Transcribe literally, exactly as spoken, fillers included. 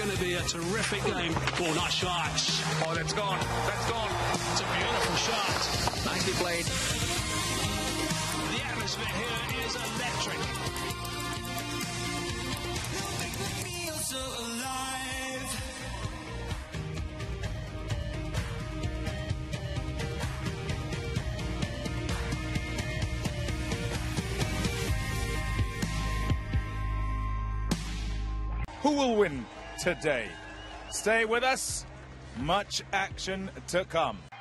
going to be a terrific game. Oh, nice shots. Oh, that's gone. That's gone. It's a beautiful shot. Nicely played. The atmosphere here is electric. Feel so alive. Who will win today? Stay with us. Much action to come.